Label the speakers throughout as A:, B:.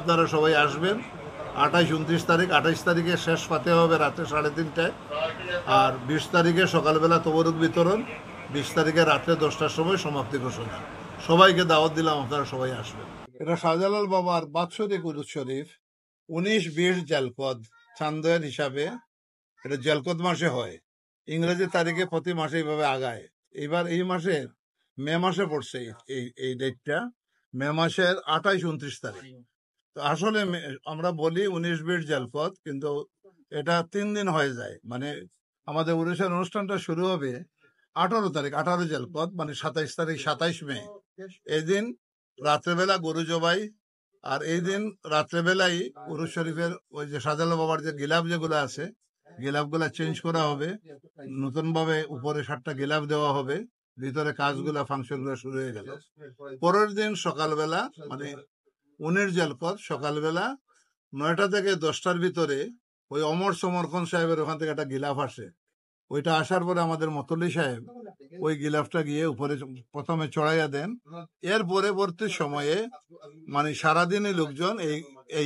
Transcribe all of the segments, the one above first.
A: আপনারা সবাই আসবেন। 28-29 তারিখ, 28 তারিখে শেষ পাতে হবে রাত্রে 3:30টায়, আর 20 তারিখে সকালবেলা তবরুক বিতরণ, 20 তারিখে রাত্রে 10টার সময় সমাপ্তি ঘোষণা। সবাইকে দাওয়াত দিলাম, আপনারা সবাই আসবেন। এটা শাহজালাল বাবার বাৎসরিক উরুস শরীফ, 19-20 জেলকদ চান্দয়ের হিসাবে এটা জেলকদ মাসে হয়। ইংরেজি তারিখে প্রতি মাসে এইভাবে আগায়। এবার এই মাসের মে মাসে পড়ছে এই ডেটটা, মে মাসের 28-29 তারিখ। তো আসলে আমরা বলি 19-20 জেলকদ, কিন্তু এটা 3 দিন হয়ে যায়। মানে আমাদের উরুসের অনুষ্ঠানটা শুরু হবে 18 তারিখ, 18 জেলকদ, মানে 27 তারিখ, 27 মে। এই দিন রাত্রেবেলা গরু জবাই, আর এই দিন রাত্রেবেলাই উরুস শরীফের ওই যে শাহজালাল বাবার যে গিলাফ যেগুলো আছে, গিলাফগুলা চেঞ্জ করা হবে, নতুন ভাবে উপরে 7টা গিলাফ দেওয়া হবে, ভিতরে কাজগুলা ফাংশনগুলো শুরু হয়ে গেল। পরের দিন সকালবেলা মানে 19 জেলকদ সকালবেলা 9টা থেকে 10টার ভিতরে ওই অমর সমরখন সাহেবের ওখান থেকে একটা গিলাফ আসে। ওইটা আসার পরে আমাদের মতলি সাহেব ওই গিলাফটা গিয়ে উপরে প্রথমে চড়াইয়া দেন। এর পরবর্তী সময়ে মানে সারাদিনই লোকজন এই এই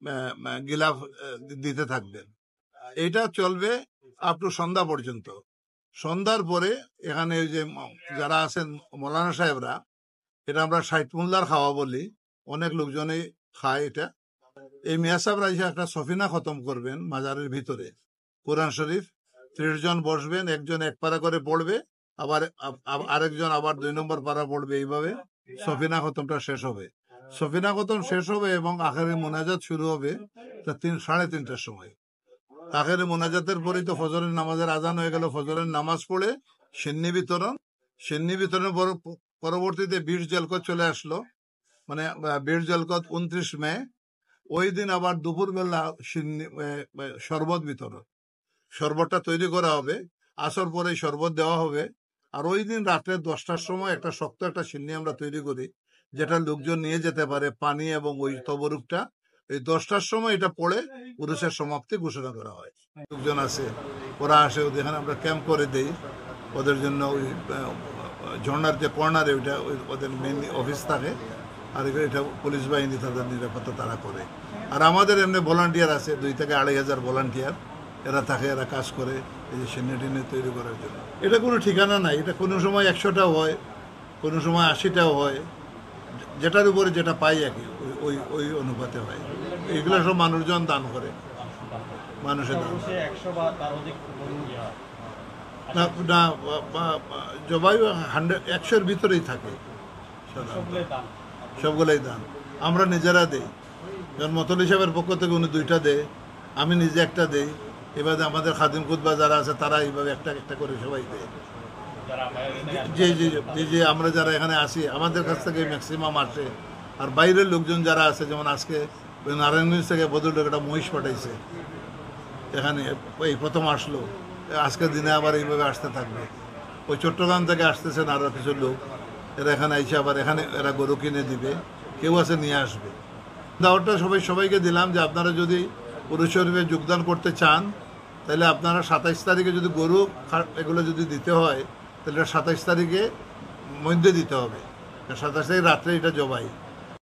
A: গিলাফ দিতে থাকবেন। এইটা চলবে আপ টু সন্ধ্যা পর্যন্ত। সন্ধ্যার পরে এখানে ওই যে যারা আছেন মৌলানা সাহেবরা, এটা আমরা 60 মোল্লার খাওয়া বলি, অনেক লোকজনই খায় এটা। এই মিয়া সাহেবরা এসে একটা সফিনা খতম করবেন মাজারের ভিতরে, কোরআন শরীফ 30 জন বসবেন, একজন এক পারা করে পড়বে, আবার আরেকজন আবার 2 নম্বর পারা পড়বে। এইভাবে সফিনা খতমটা শেষ হবে। সফিনা খতম শেষ হবে এবং আখেরি মোনাজাত শুরু হবে 3:30টার সময়। আখেরি মোনাজাতের পরেই তো ফজরের নামাজের আজান হয়ে গেল। ফজরের নামাজ পড়ে সিন্নি বিতরণ, সিন্নি বিতরণের পরবর্তীতে 20 জেলকদ চলে আসলো, মানে 20 জেলকদ 29 মে। ওই দিন আবার দুপুরবেলা শরবত বিতরণ, শরবতটা তৈরি করা হবে, আসর পরে শরবত দেওয়া হবে। আর ওই দিন রাত্রে 10টার সময় একটা শক্ত একটা সিন্নি আমরা তৈরি করি, যেটা লোকজন নিয়ে যেতে পারে, পানি এবং ওই তবরুকটা। এই 10টার সময় এটা পড়ে উরুসের সমাপ্তি ঘোষণা করা হয়। লোকজন আছে, ওরা আসে, ওখানে আমরা ক্যাম্প করে দেই ওদের জন্য। ওই ঝর্ণার যে কর্নারে ওইটা ওদের মেন অফিস থাকে, আর এটা পুলিশ বাহিনী তাদের নিরাপত্তা তারা করে। আর আমাদের এমনি ভলান্টিয়ার আছে, 2 থেকে 2,500 ভলান্টিয়ার, এরা থাকে, এরা কাজ করে এই যে সিন্নি টিন্নি তৈরি করার জন্য। এটা কোনো ঠিকানা নাই, এটা কোনো সময় 100টাও হয়, কোনো সময় 80টাও হয়, যেটার উপরে যেটা পাই আর কি, ওই ওই অনুপাতে হয়। এগুলো সব মানুষজন দান করে, মানুষের দান। না জবাই 100-এর ভিতরেই থাকে, সবগুলোই দান। আমরা নিজেরা দেই, যেমন মতল হিসাবের পক্ষ থেকে উনি 2টা দেয়, আমি নিজে একটা দেই, এবারে আমাদের খাদিম কুতবা যারা আছে তারা এইভাবে একটা একটা করে সবাই দেয়। জি জি জি জি আমরা যারা এখানে আসি আমাদের কাছ থেকে ম্যাক্সিমাম আসে। আর বাইরের লোকজন যারা আছে, যেমন আজকে নারায়ণগঞ্জ থেকে বদলটা একটা মহিষ পাঠাইছে এখানে, এই প্রথম আসলো, আজকের দিনে আবার এইভাবে আসতে থাকবে। ওই চট্টগ্রাম থেকে আসতেছেন আরও কিছু লোক, এরা এখানে এসে আবার এখানে এরা গরু কিনে দিবে, কেউ আছে নিয়ে আসবে। দাওয়াতটা সবাইকে দিলাম যে আপনারা যদি উরুস শরীফে যোগদান করতে চান, তাহলে আপনারা 27 তারিখে যদি গরু এগুলো যদি দিতে হয়, তাহলে 27 তারিখে মধ্যে দিতে হবে, 27 তারিখ রাত্রে এটা জবাই।